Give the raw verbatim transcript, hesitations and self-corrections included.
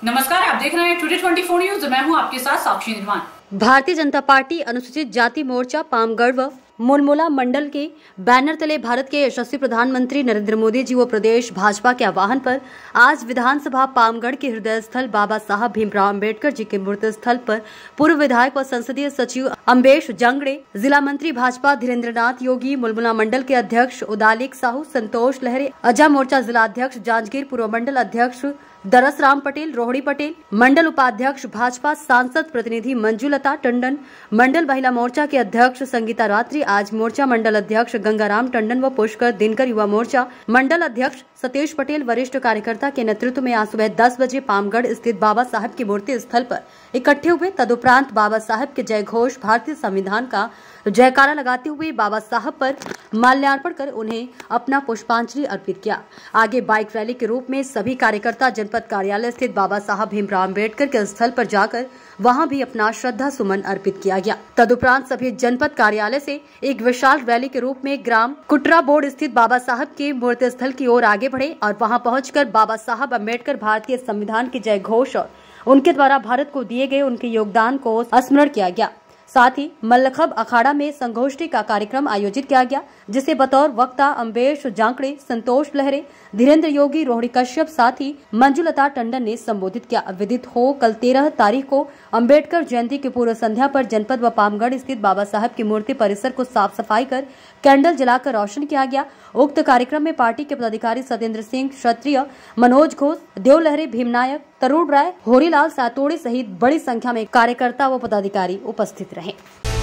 नमस्कार, आप देख रहे हैं टुडे चौबीस न्यूज। मैं हूं आपके साथ साक्षी निर्माण। भारतीय जनता पार्टी अनुसूचित जाति मोर्चा पामगढ़ व मुलमुला मंडल के बैनर तले भारत के यशस्वी प्रधानमंत्री नरेंद्र मोदी जी व प्रदेश भाजपा के आह्वान पर आज विधानसभा पामगढ़ के हृदय स्थल बाबा साहब भीमराव अंबेडकर जी के मूर्ति स्थल पर पूर्व विधायक व संसदीय सचिव अम्बेश जांगड़े, जिला मंत्री भाजपा धीरेन्द्र नाथ योगी, मुलमुला मंडल के अध्यक्ष उदालिक साहू, संतोष लहरे, अजा मोर्चा जिला अध्यक्ष जांजगीर, पूर्व मंडल अध्यक्ष दरस राम पटेल, रोहड़ी पटेल, मंडल उपाध्यक्ष भाजपा सांसद प्रतिनिधि मंजुलता टंडन, मंडल महिला मोर्चा के अध्यक्ष संगीता रात्रि, आज मोर्चा मंडल अध्यक्ष गंगाराम टंडन व पुष्कर दिनकर, युवा मोर्चा मंडल अध्यक्ष सतीश पटेल, वरिष्ठ कार्यकर्ता के नेतृत्व में आज सुबह दस बजे पामगढ़ स्थित बाबा साहब की मूर्ति स्थल पर इकट्ठे हुए। तदुपरांत बाबा साहब के जय घोष, भारतीय संविधान का जयकारा लगाते हुए बाबा साहब पर माल्यार्पण कर उन्हें अपना पुष्पांजलि अर्पित किया। आगे बाइक रैली के रूप में सभी कार्यकर्ता जनपद कार्यालय स्थित बाबा साहब भीमराव अंबेडकर के स्थल पर जाकर वहां भी अपना श्रद्धा सुमन अर्पित किया गया। तदुपरांत सभी जनपद कार्यालय से एक विशाल रैली के रूप में ग्राम कुटरा बोर्ड स्थित बाबा साहब के मूर्ति स्थल की ओर आगे बढ़े और वहां पहुंचकर बाबा साहब अंबेडकर भारतीय संविधान के जय घोष और उनके द्वारा भारत को दिए गए उनके योगदान को स्मरण किया गया। साथ ही मल्लखब अखाड़ा में संगोष्ठी का कार्यक्रम आयोजित किया गया, जिसे बतौर वक्ता अम्बेश जांगड़े, संतोष लहरे, धीरेन्द्र योगी, रोहड़ी कश्यप, साथ ही मंजुलता टंडन ने संबोधित किया। विदित हो कल तेरह तारीख को अंबेडकर जयंती की पूर्व संध्या पर जनपद व पामगढ़ स्थित बाबा साहब की मूर्ति परिसर को साफ सफाई कर कैंडल जलाकर रोशन किया गया। उक्त कार्यक्रम में पार्टी के पदाधिकारी सत्येंद्र सिंह क्षत्रिय, मनोज घोष, देव लहरे, भीमनायक, तरुण राय, होरीलाल सातोड़े सहित बड़ी संख्या में कार्यकर्ता व पदाधिकारी उपस्थित रहे।